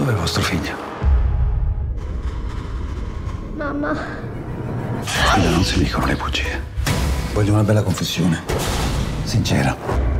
Dov'è vostro figlio? Mamma. Quando non si dicono le bugie. Voglio una bella confessione. Sincera.